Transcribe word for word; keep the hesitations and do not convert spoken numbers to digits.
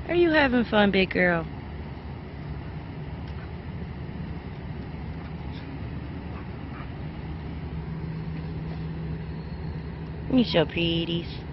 Are you having fun, big girl? You so pretty.